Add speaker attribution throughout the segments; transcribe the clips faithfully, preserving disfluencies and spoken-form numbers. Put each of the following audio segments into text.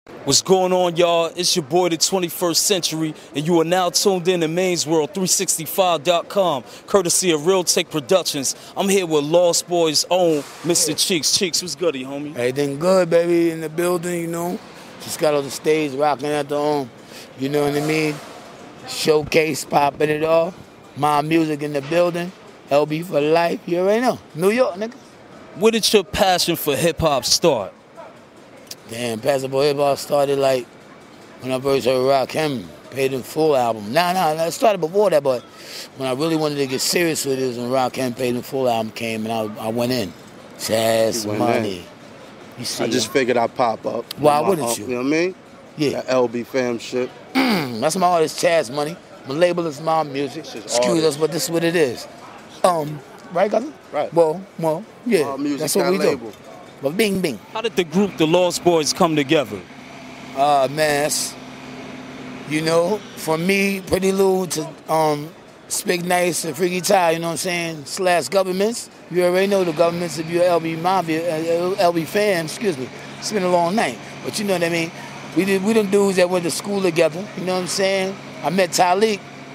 Speaker 1: What's going on, y'all? It's your boy, the twenty-first Century, and you are now tuned in to Maine's World three sixty-five dot com, courtesy of Real Tech Productions. I'm here with Lost Boyz' own Mister Cheeks. Cheeks, what's goody, homie?
Speaker 2: Everything good, baby, in the building, you know. Just got on the stage, rocking at the home, you know what I mean? Showcase, popping it off. Mob Muzik in the building. L B for life, you already know. New York, nigga.
Speaker 1: Where did your passion for hip-hop start?
Speaker 2: Damn, passion for hip-hop started like when I first heard Rakim, Paid in Full album. Nah, nah, nah, it started before that, but when I really wanted to get serious with it was when Rakim, Paid in Full album came and I, I went in. Jazz, money. In.
Speaker 3: You see, I just him? figured I'd pop up.
Speaker 2: Why wouldn't you?
Speaker 3: You know what I mean?
Speaker 2: Yeah.
Speaker 3: That L B fam shit.
Speaker 2: That's my artist, Chaz Money. My label is Mob Muzik. Excuse us, but this is what it is. Um, right, cousin?
Speaker 3: Right.
Speaker 2: Well, well, yeah.
Speaker 3: Mob Muzik,
Speaker 2: that's what we
Speaker 3: label.
Speaker 2: do. But bing, bing.
Speaker 1: How did the group, the Lost Boyz, come together?
Speaker 2: Uh, man, that's, you know, from me, Pretty Lou, to um, Speak Nice and Freaky Tah, you know what I'm saying, slash governments. You already know the governments if you're L B Mafia, uh, L B fan, excuse me. It's been a long night, but you know what I mean? We did, we them dudes that went to school together, you know what I'm saying? I met Talik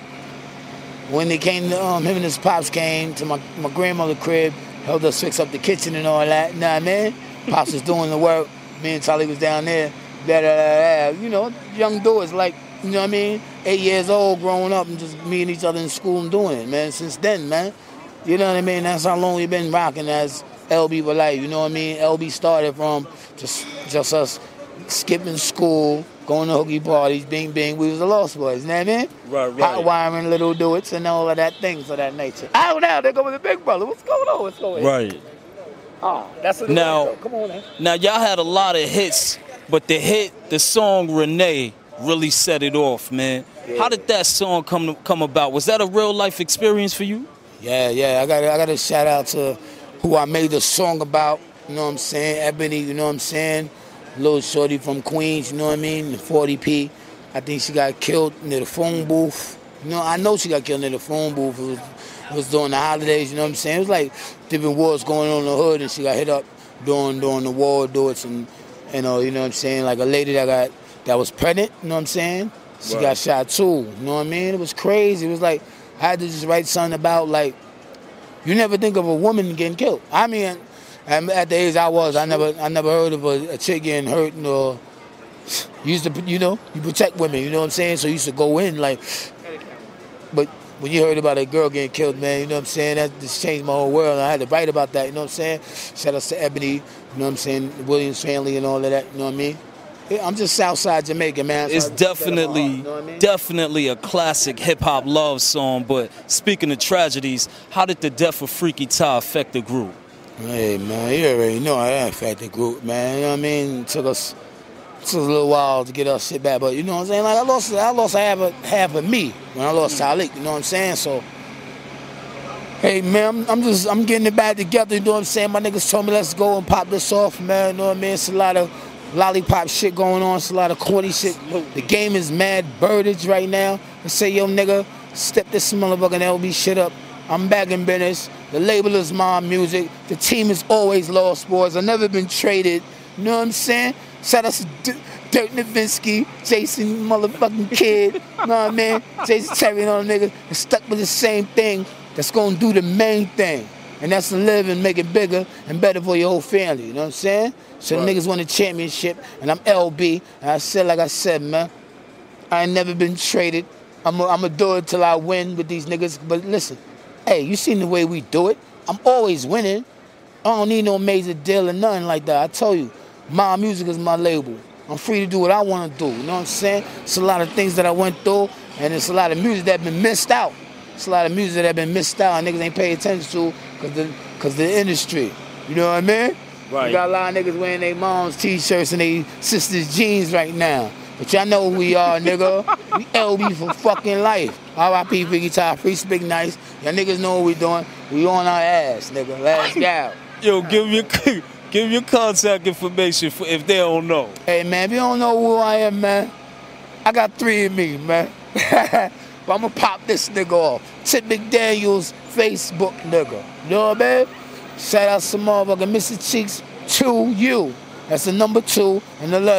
Speaker 2: when they came to, um, him and his pops came to my, my grandmother's crib, helped us fix up the kitchen and all that, you know what I mean? Pops was doing the work, me and Talik was down there, blah, blah, blah, blah. You know, young dudes, like, you know what I mean? Eight years old, growing up and just meeting each other in school and doing it, man, since then, man. You know what I mean? That's how long we've been rocking as L B for life, you know what I mean? L B started from just, just us skipping school, going to hooky parties, bing, bing. We was the Lost Boyz, you know what I mean?
Speaker 1: Right, right.
Speaker 2: Hot wiring, little duets, and all of that things of that nature. Oh, now they go with the big brother. What's going on? What's going on?
Speaker 1: Right.
Speaker 2: Oh, that's what
Speaker 1: Now,
Speaker 2: come on, man.
Speaker 1: Now, y'all had a lot of hits, but the hit, the song Renee, really set it off, man. Yeah. How did that song come come about? Was that a real life experience for you?
Speaker 2: Yeah, yeah. I got I got to shout out to who I made the song about. You know what I'm saying? Ebony. You know what I'm saying? Little shorty from Queens. You know what I mean? The forty P. I think she got killed near the phone booth. You know, I know she got killed near the phone booth. It was, it was during the holidays. You know what I'm saying? It was like different wars going on in the hood, and she got hit up during during the war duets, and you know, you know what I'm saying? Like a lady that got that was pregnant. You know what I'm saying? She right. got shot too. You know what I mean? It was crazy. It was like I had to just write something about like you never think of a woman getting killed. I mean, at the age I was, I never I never heard of a, a chick getting hurt or you used to, you know, you protect women. You know what I'm saying? So you used to go in like, but when you heard about a girl getting killed, man, you know what I'm saying? That just changed my whole world. I had to write about that. You know what I'm saying? Shout out to Ebony. You know what I'm saying? Williams family and all of that. You know what I mean? I'm just Southside Jamaica, man.
Speaker 1: It's definitely, you know what I mean? definitely a classic hip-hop love song, but speaking of tragedies, how did the death of Freaky Tah affect the group?
Speaker 2: Hey, man, you already know how that affected the group, man. You know what I mean? It took us, it took a little while to get our shit back, but you know what I'm saying? Like, I lost, I lost half of, half of me when I lost Talik, you know what I'm saying? So, hey, man, I'm, I'm just, I'm getting it back together, you know what I'm saying? My niggas told me let's go and pop this off, man, you know what I mean? It's a lot of lollipop shit going on. It's a lot of corny shit. The game is mad birdage right now. I say, yo, nigga, step this motherfucking L B shit up. I'm back in business. The label is Mob Muzik. The team is always Lost Boyz. I've never been traded. You know what I'm saying? Shout out to D Dirk Nowitzki, Jason motherfucking Kidd. You know what I mean? Jason Terry and all the niggas are stuck with the same thing that's gonna do the main thing. And that's to live and make it bigger and better for your whole family, you know what I'm saying? So right. The niggas won the championship, and I'm L B, and I said, like I said, man, I ain't never been traded. I'm gonna do it till I win with these niggas. But listen, hey, you seen the way we do it? I'm always winning. I don't need no major deal or nothing like that. I told you, Mob Muzik is my label. I'm free to do what I want to do, you know what I'm saying? It's a lot of things that I went through, and it's a lot of music that been missed out. It's a lot of music that been missed out and niggas ain't paying attention to because the, cause the industry. You know what I mean?
Speaker 1: Right.
Speaker 2: You got a lot of niggas wearing their mom's t-shirts and their sister's jeans right now. But y'all know who we are, nigga. We L B for fucking life. R I P Freaky Tah, Free Speak Nice. Y'all niggas know what we doing. We on our ass, nigga. Let's go.
Speaker 1: Yo, give me your, give your contact information for if they don't know.
Speaker 2: Hey, man, if you don't know who I am, man, I got three of me, man. But I'm gonna pop this nigga off. Tip McDaniel's Facebook nigga. You know what I mean? Shout out to motherfucking Mister Cheeks to you. That's the number two and the letter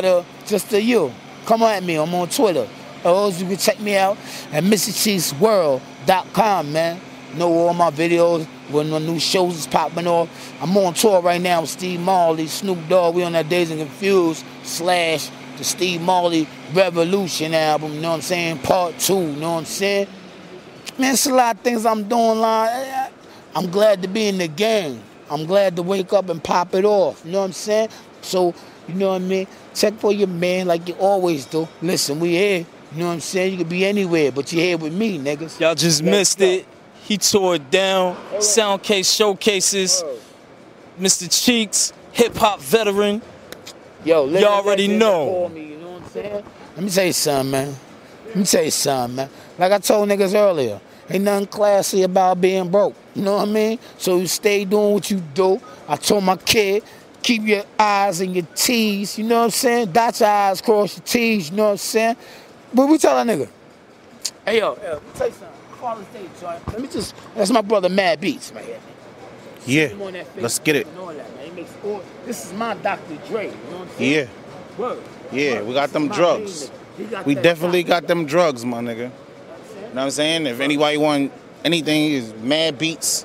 Speaker 2: just to you. Come at me. I'm on Twitter. Or else you can check me out at Mister Chiefs World dot com, man. Know all my videos when the new shows is popping off. I'm on tour right now with Steve Marley, Snoop Dogg. We on that Dazed and Confused slash the Steve Marley Revolution album, you know what I'm saying? Part two, you know what I'm saying? Man, it's a lot of things I'm doing. Like, I'm glad to be in the game. I'm glad to wake up and pop it off, you know what I'm saying? So, you know what I mean? Check for your man like you always do. Listen, we here. You know what I'm saying? You could be anywhere, but you're here with me, niggas.
Speaker 1: Y'all just Let's missed go. it. He tore it down. Right. Soundcase showcases. Right. Mister Cheeks, hip hop veteran.
Speaker 2: Yo,
Speaker 1: y'all already know.
Speaker 2: Me, you know what I'm saying? Let me tell you something, man. Let me tell you something, man. Like I told niggas earlier, ain't nothing classy about being broke. You know what I mean? So you stay doing what you do. I told my kid, keep your eyes and your T's, you know what I'm saying? Dot your I's, cross your T's, you know what I'm saying? But we tell that nigga, hey, yo, yo, let me tell you something. Call the stage, joint. Let me just, that's my brother Mad Beats right here.
Speaker 4: Yeah, let's get it.
Speaker 2: That, makes all, this is my Doctor Dre, you know what I'm saying?
Speaker 4: Yeah.
Speaker 2: Word.
Speaker 4: Yeah,
Speaker 2: Word.
Speaker 4: we got them drugs. Got we definitely got them drugs, my nigga. You know what I'm saying? If anybody want anything, is Mad Beats.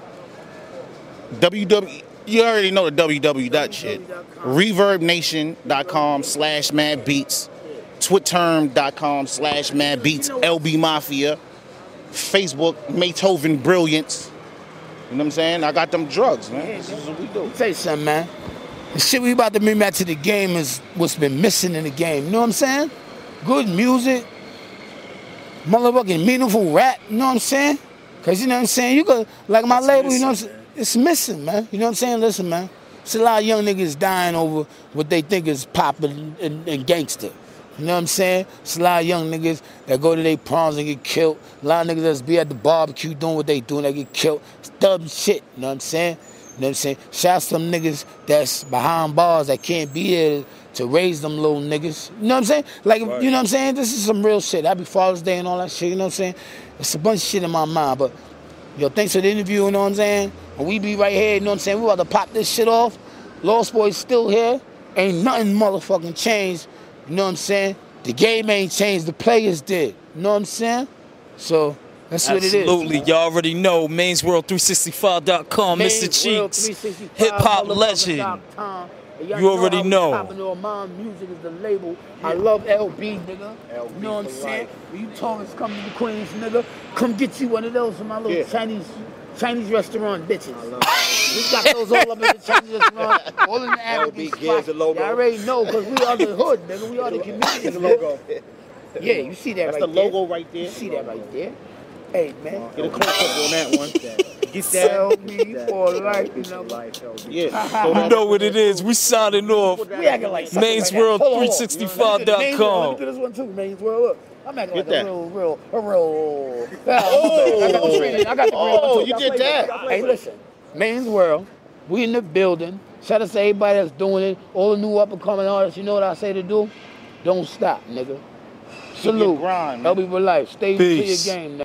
Speaker 4: W W, you already know the W W dot shit. reverb nation dot com slash Mad Beats. twitterm dot com slash Mad Beats. L B Mafia. Facebook, Beethoven Brilliance. You know what I'm saying? I got them drugs, man. This is what we do.
Speaker 2: Tell you something, man. The shit we about to bring back to the game is what's been missing in the game. You know what I'm saying? Good music, motherfucking meaningful rap. You know what I'm saying? Cause you know what I'm saying? You could, like my That's label, missing, you know what I'm saying? It's missing, man. You know what I'm saying? Listen, man. It's a lot of young niggas dying over what they think is pop and, and, and gangster. You know what I'm saying? It's a lot of young niggas that go to their proms and get killed. A lot of niggas that be at the barbecue doing what they doing, they get killed. It's dumb shit, you know what I'm saying? You know what I'm saying? Shout out to them niggas that's behind bars that can't be here to raise them little niggas. You know what I'm saying? Like, right. You know what I'm saying? This is some real shit. Happy Father's Day and all that shit, you know what I'm saying? It's a bunch of shit in my mind, but, yo, thanks for the interview, you know what I'm saying? And we be right here, you know what I'm saying? We about to pop this shit off. Lost Boyz still here. Ain't nothing motherfucking changed. You know what I'm saying? The game ain't changed. The players did. You know what I'm saying? So that's
Speaker 1: Absolutely.
Speaker 2: what it is.
Speaker 1: Absolutely. Y'all already know. Mains World three sixty-five dot com. Mister Cheeks. Hip hop legend. You already know.
Speaker 2: Mob Muzik is the label. Yeah. I love L B, nigga. L B, you know what I'm saying? When you tourists come to the Queens, nigga, come get you one of those from my little yeah. Chinese Chinese restaurant bitches. We got those all up in the Chinese restaurant, all in the Arabic spots. Y'all already know, because we are the hood, nigga. We are the community. The logo. Yeah, you see that
Speaker 4: That's
Speaker 2: right there.
Speaker 4: That's the logo right there.
Speaker 2: You see that right there. Hey, man.
Speaker 4: Get a close up on that one.
Speaker 2: Get that. Sell me for life, you know.
Speaker 1: Yeah. You know what it is. We signing off.
Speaker 2: We acting like
Speaker 1: Mains World three sixty-five dot com.
Speaker 2: Let me do this one too, Mains World. Look. I'm acting like
Speaker 4: that.
Speaker 2: a real, real, a real. Oh, I got the green. I got the green.
Speaker 4: Oh, you did that.
Speaker 2: Hey, listen. Mains World, we in the building. Shout out to everybody that's doing it. All the new up and coming artists. You know what I say to do? Don't stop, nigga. Salute. L B for life. Stay to your game, nigga.